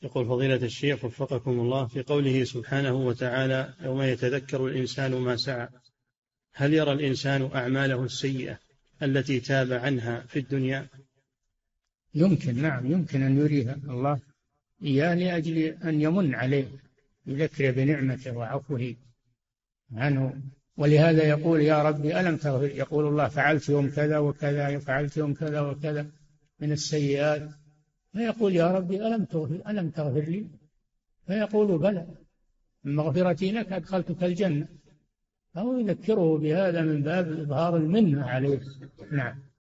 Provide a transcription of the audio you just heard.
يقول فضيلة الشيخ وفقكم الله، في قوله سبحانه وتعالى يوم يتذكر الإنسان ما سعى، هل يرى الإنسان أعماله السيئة التي تاب عنها في الدنيا؟ يمكن، نعم، يمكن أن يريها الله إياه لأجل أن يمن عليه، يذكر بنعمته وعفوه عنه. ولهذا يقول يا ربي ألم تغفر، يقول الله فعلت يوم كذا وكذا، فعلت يوم كذا وكذا من السيئات، فيقول يا ربي ألم تغفر لي، فيقول بلى، من مغفرتي لك أدخلتك الجنة. فهو يذكره بهذا من باب إظهار المنة عليه. نعم.